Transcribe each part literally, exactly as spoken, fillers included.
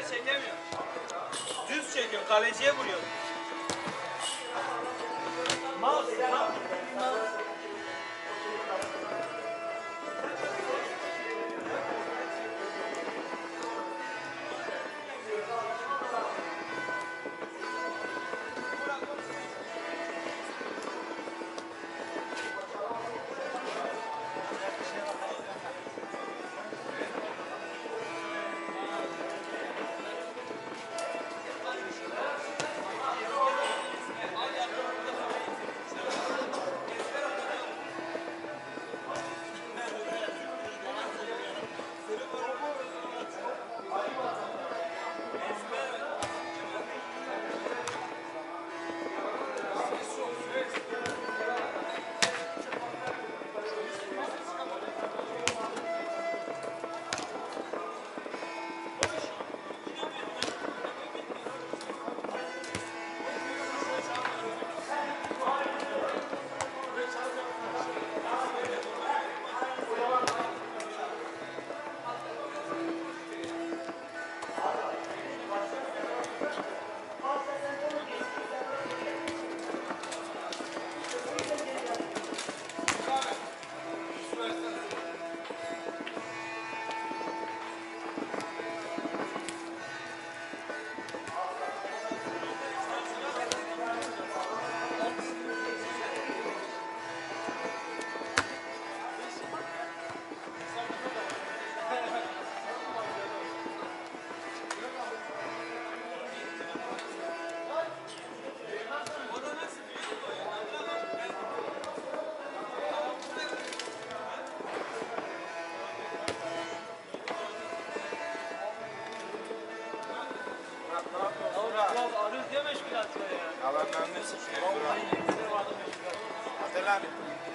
Dışarı çekemiyor. Düz çekiyor, kaleciye vuruyor. Mal, mal. Alandan ne sıkıyor? Hadi lan.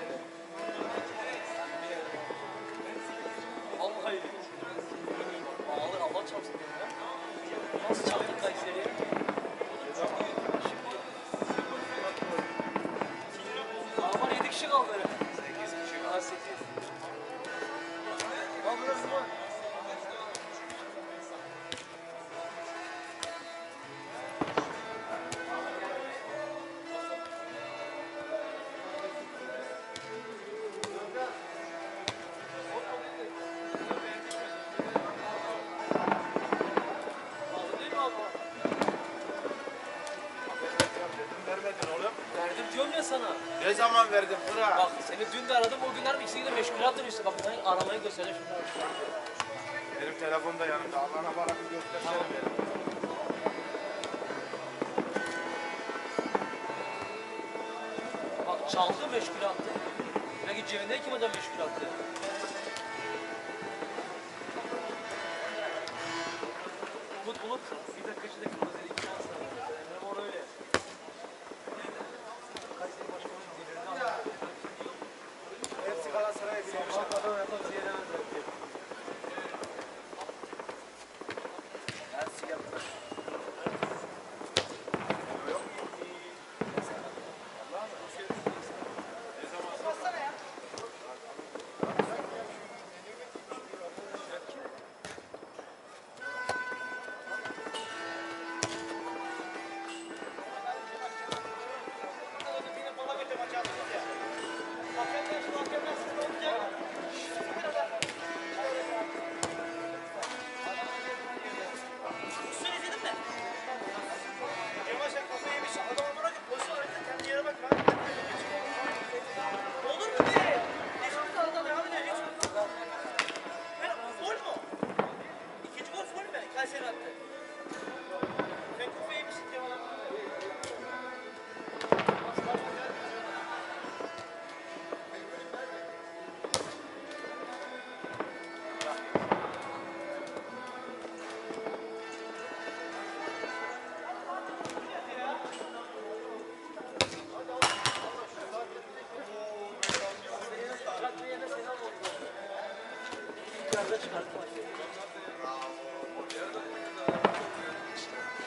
Vallahi ağır Allah çarpsın ya. Nasıl çarptık Kayseri'ye? Ama yedi kişi kaldı. sekiz kişi kaldı. sekiz. Al burası var. Vermedin oğlum. Verdim diyorum ya sana. Ne zaman verdin Fıra? Bak seni dün de aradım, o günler ikisini de meşgulattın işte. Bak ben aramayı göstereceğim şimdi. Benim telefon da yanımda. Allah'ına bana bir göstersene benim. Bak çaldı meşgulattı. Peki cebinde kim adam meşgulattı? Umut Bulut bir dakika içinde kırmızı iki şans var. Emre Mor öyle. Kayseri başkanı delirini aldı. Hepsi Galatasaray'a girmiş. Bak adam yapan bizi yenemez belki. Hepsi yaptı. Yukarıda çıkarttım.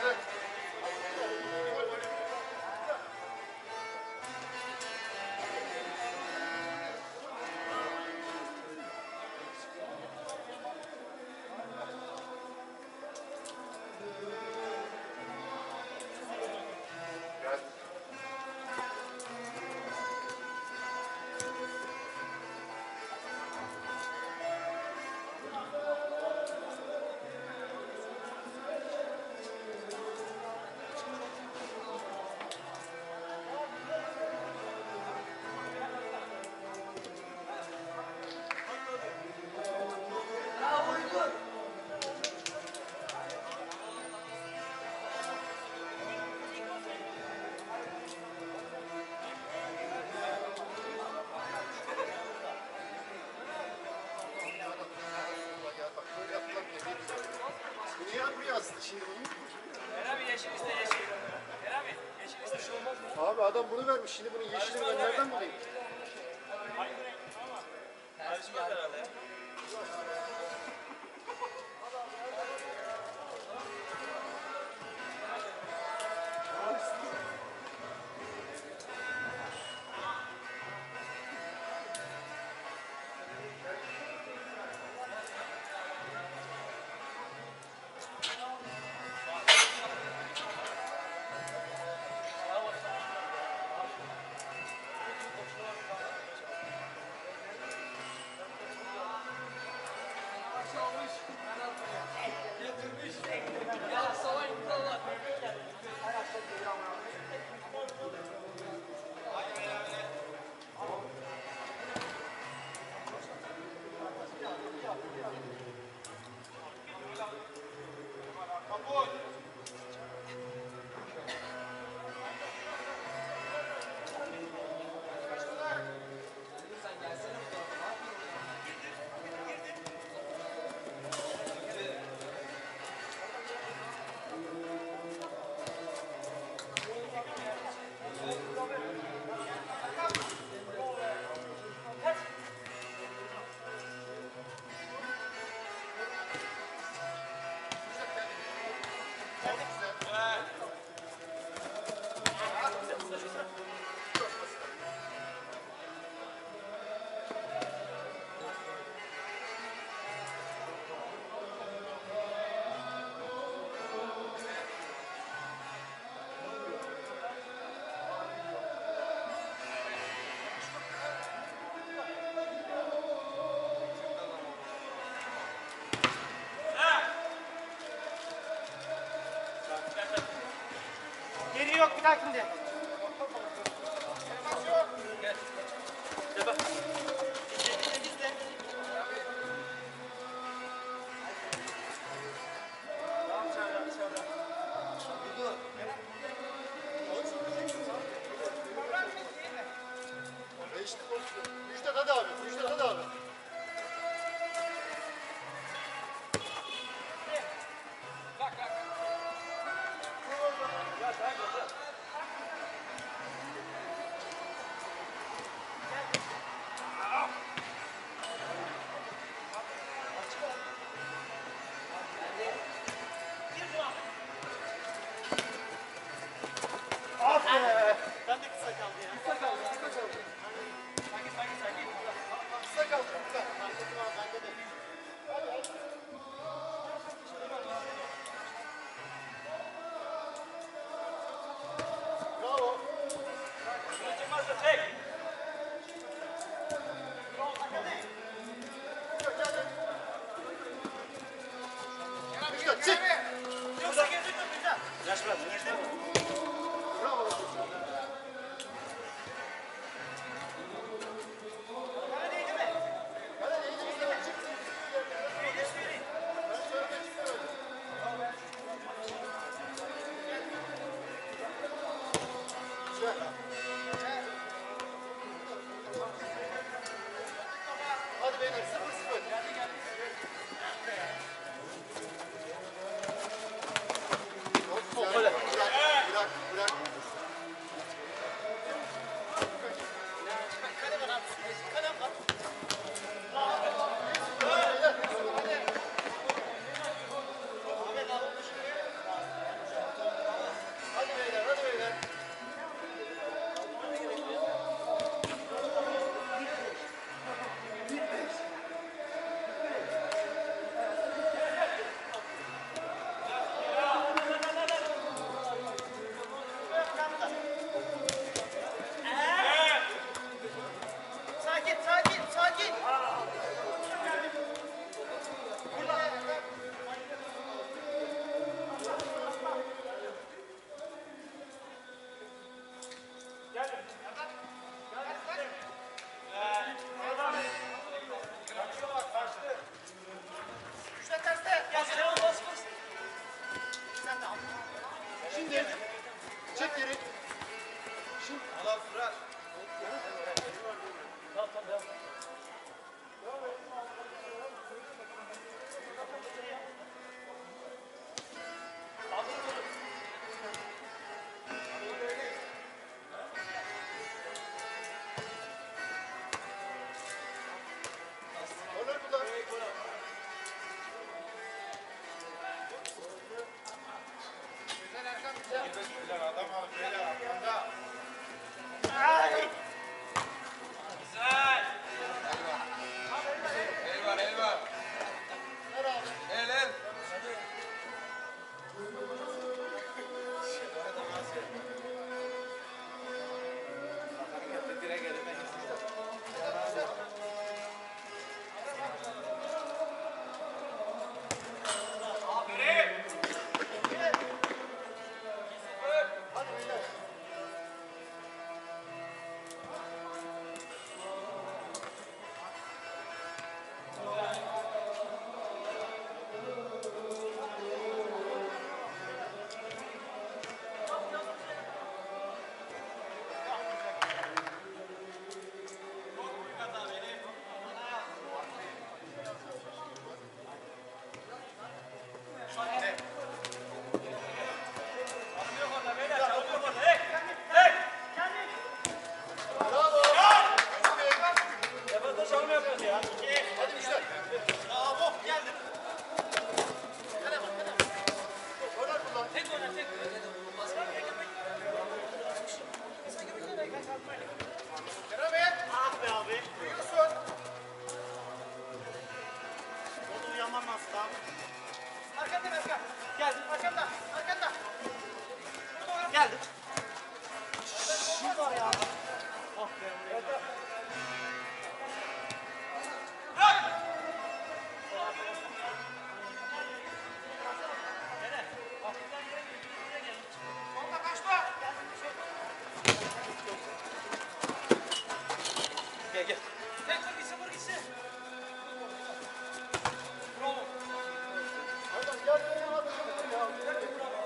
Şimdi bunu. Eren abi yeşil iste yeşil. Eren abi yeşil iste. Şey olmaz mı? Abi adam bunu vermiş. Şimdi bunun yeşilini ben nereden bulayım? Aynı renk ama. Karışmaz herhalde ya. Geri yok bir dahakinde. Gel. Gel bak. İzle izle. Tamam çağır çağır. Değişti pozisyon. Müjdat hadi abi. Müjdat hadi abi. Ben de kısa kaldı ya. Kısa kaldı. Kısa kaldı. Sakin sakin sakin. Kısa kaldı. Kısa. Bende de. Bravo. Çıkmazsa çek. Müjdat çık. Yoksa girdi mi bizden? Yaş bırak. Girdi mi? Bravo. Bana değdi mi? Hadi neydi bize bak çık. Değdi söyleyin. Ben söylemek istemedim. Güzel. Şimdi. Çek geri. Şimdi. Allah Fırat. Tamam tamam devam. Korner kullan. Güzel Erkan güzel. Beyler adam al. Beyler arkanda. Güzel. El var el var. Ver abi. El el. Hadi beyler. Bravo. Defanda çalma yapıyoruz ya. Hadi Müşter. Bravo. Geldim. Korner kullan. Tek oyna tek. Kerem. Ah be abi. Duyuyorsun. Onu uyanman lazım abi. Arkanda Erkan. Geldim. Arkanda. Arkanda. Geldim. Şurada ya. Ah be. oraya. Gel gel. Tek vur gitsin vur gitsin. Bravo. Erkan gel gel hadi. Ya.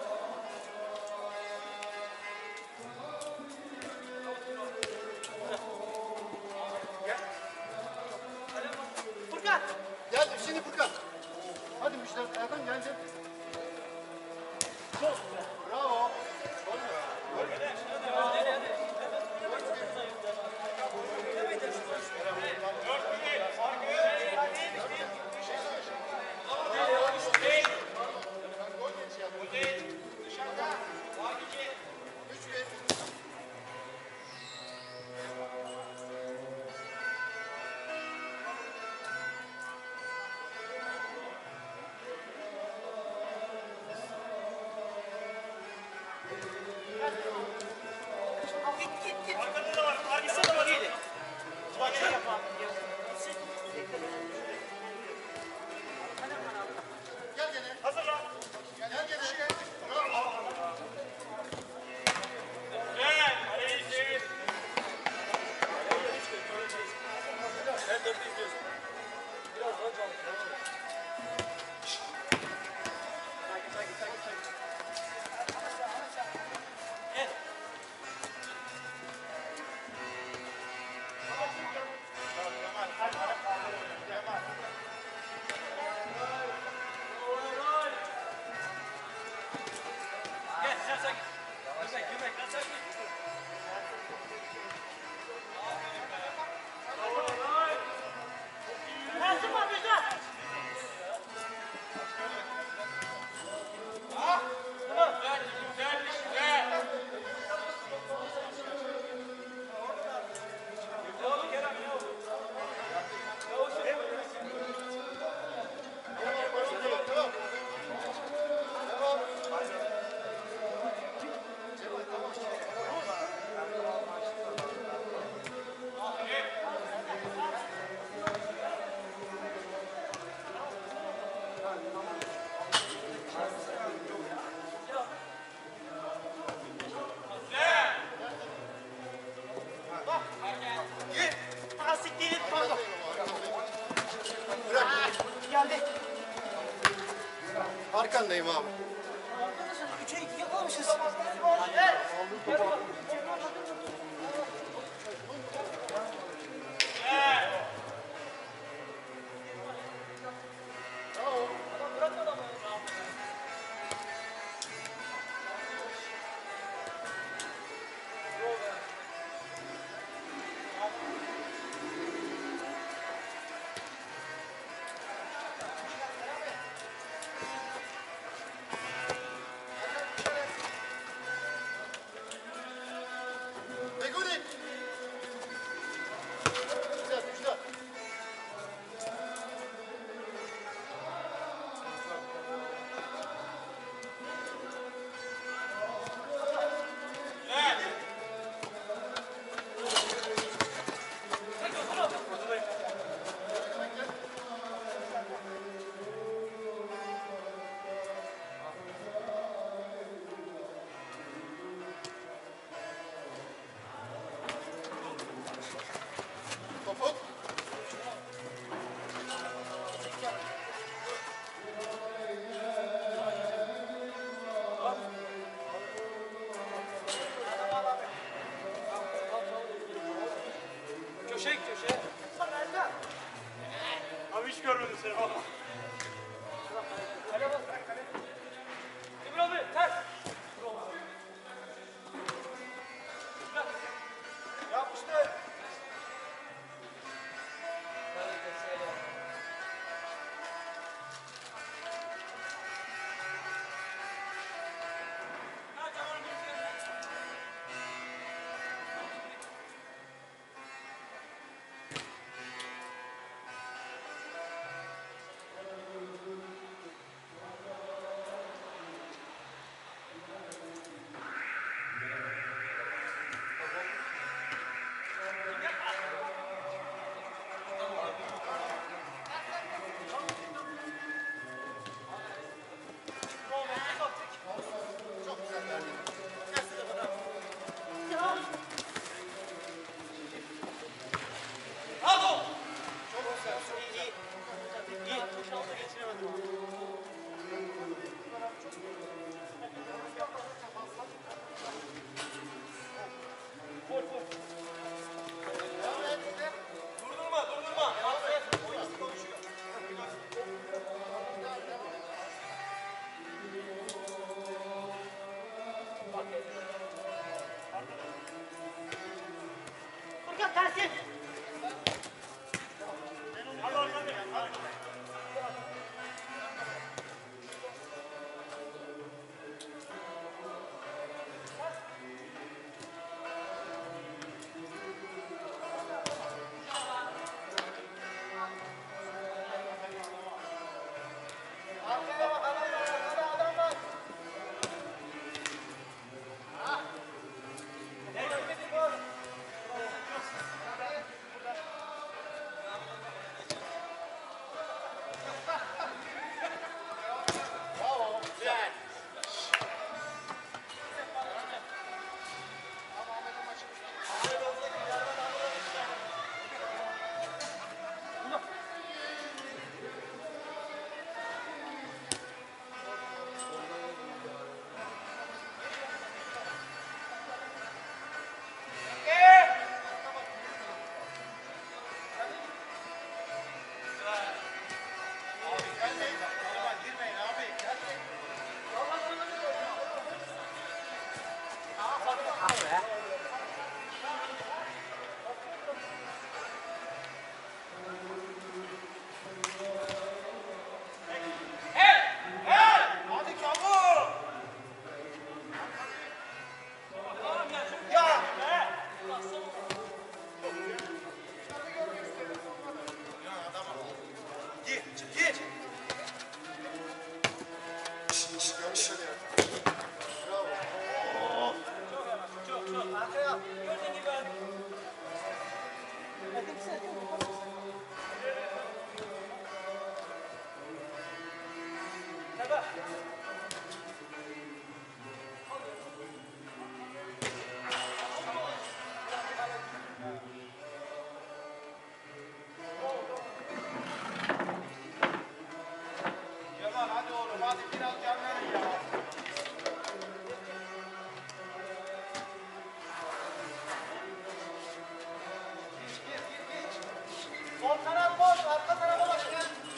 Furkan. Geldim şimdi Furkan. Hadi Müşter. Erkan gelecek. Bravo. Üç bir. Arkada da var. Arkada da var. İyiydi. Bak şey yap abi. Gel gene. Hazırla. Gel gene. Bravo. Gel. Hadi şey. Her dörtte izliyorsun. Biraz daha canlı. Sakin sakin sakin sakin. Gel. Gel sen sakin. Göbek göbek lan sakin. Lazım mı güzel? Güzel güzel güzel. Ne oldu Kerem ne oldu? Ne oldu? Devam, devam. Devam. Cemal, tamam. Hadi çabuk. Ya. Gir, gir. Arkaya. Yaman hadi oğlum hadi biraz can verin ya. Sol taraf boş, arka tarafa bak.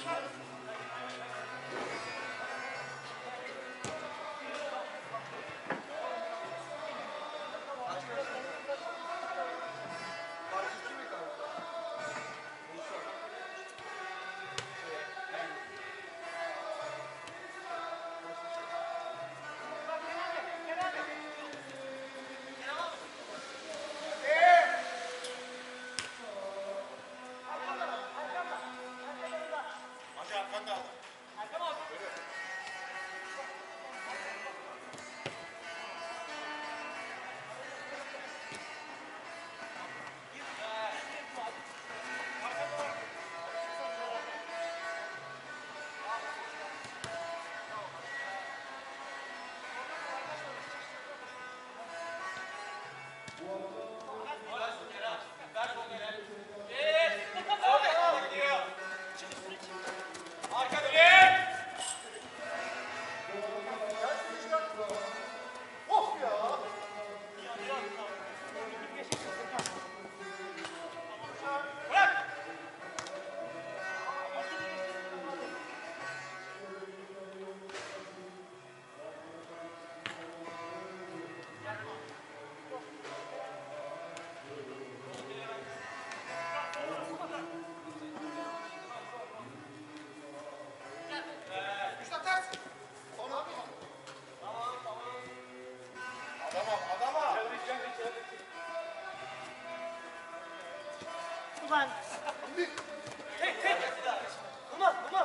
Hacı arkanda al. Arka dönün. Of ya. Bırak. Üstad ters. Tamam. Adama adama. Ulan. Tek tek. Ulan ulan.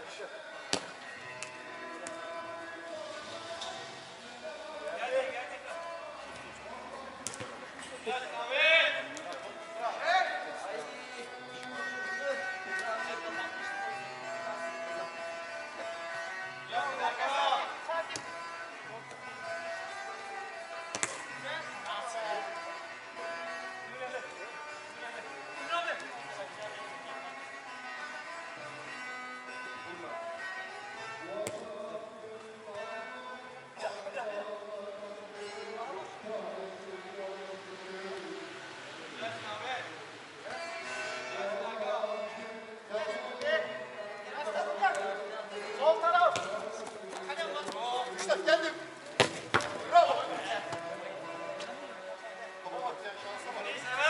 Sol taraf. Üstad geldim. Bravo. Baba bak ya şansa bak.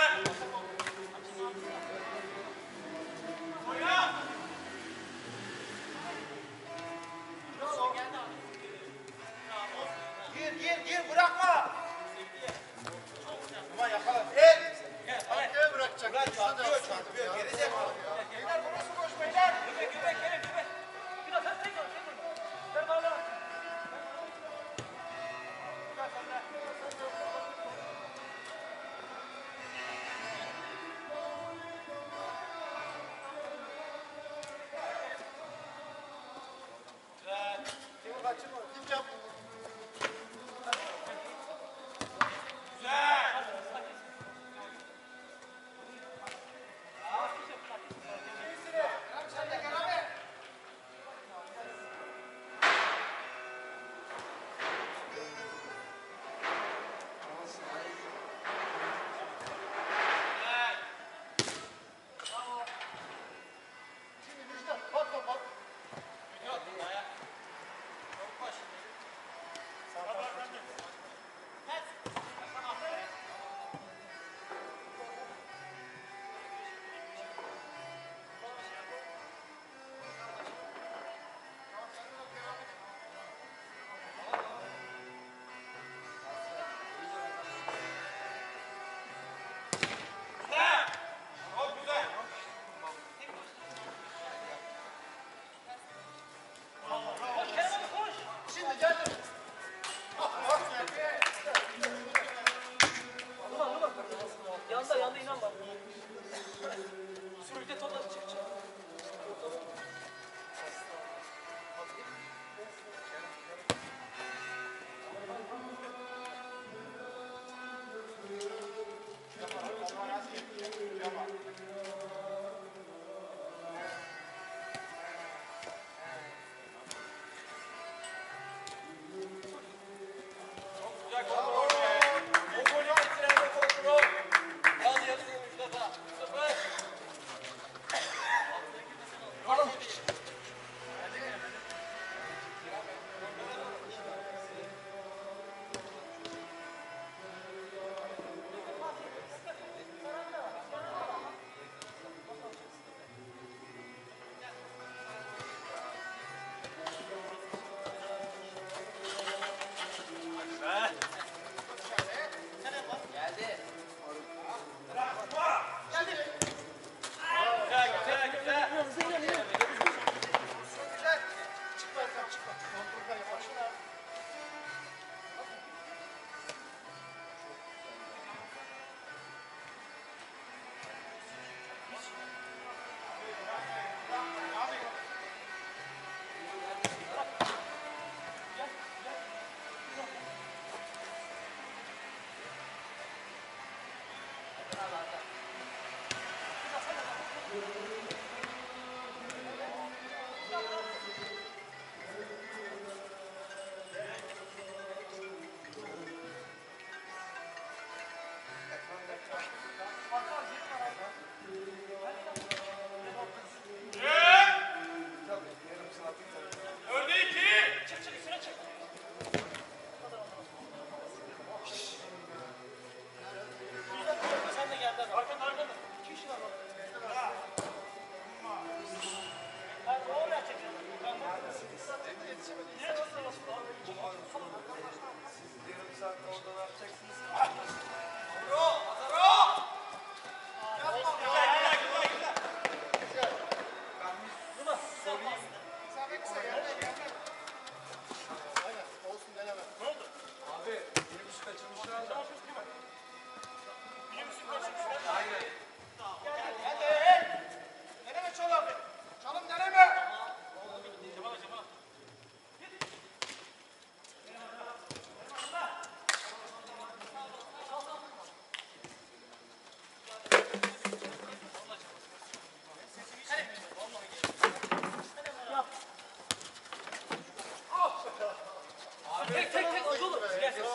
Gir gir gir bırakma. Aman yakala. El. Arkaya bırakacak. Bırak Üstad çarpıyor yapsın çarpıyor. ya. Gelecek. Beyler burası boş beyler. Göbek göbek gelin göbek. Biraz sen tek ol tek ol. Ver bağla. Biraz sen de. Timur kaçırma. Dik yap. Sen de gel abi.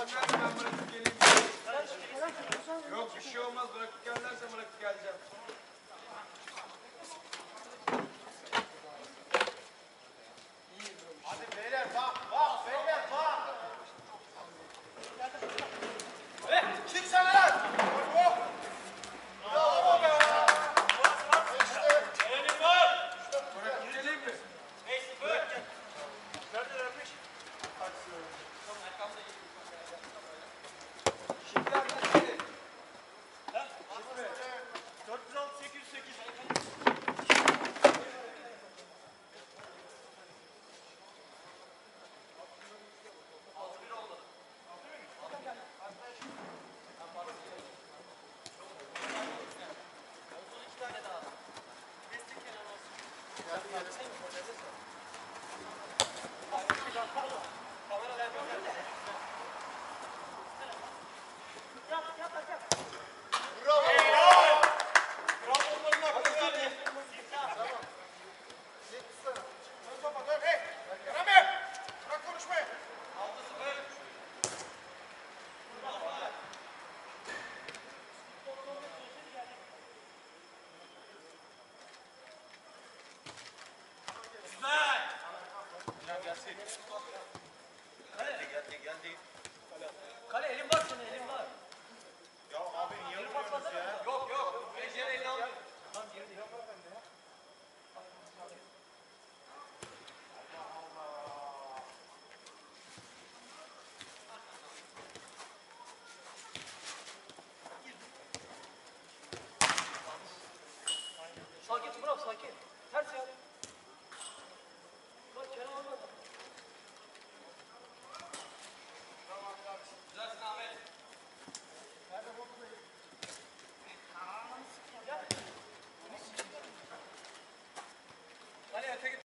gönderme ben bırakıp geleyim. Yok bir şey olmaz bırakıp gel dersen bırakıp geleceğim. Hadi beyler bak bak beyler bak. Kim sen lan? Oh! Bravo be. İşte. Elin var. Bırakıp geleyim mi? Neyse böyle. Neredelermiş? Şimdi arkadaşlar. dört yüz altı sekiz yüz sekiz. Bırak konuşmayı. Kale elim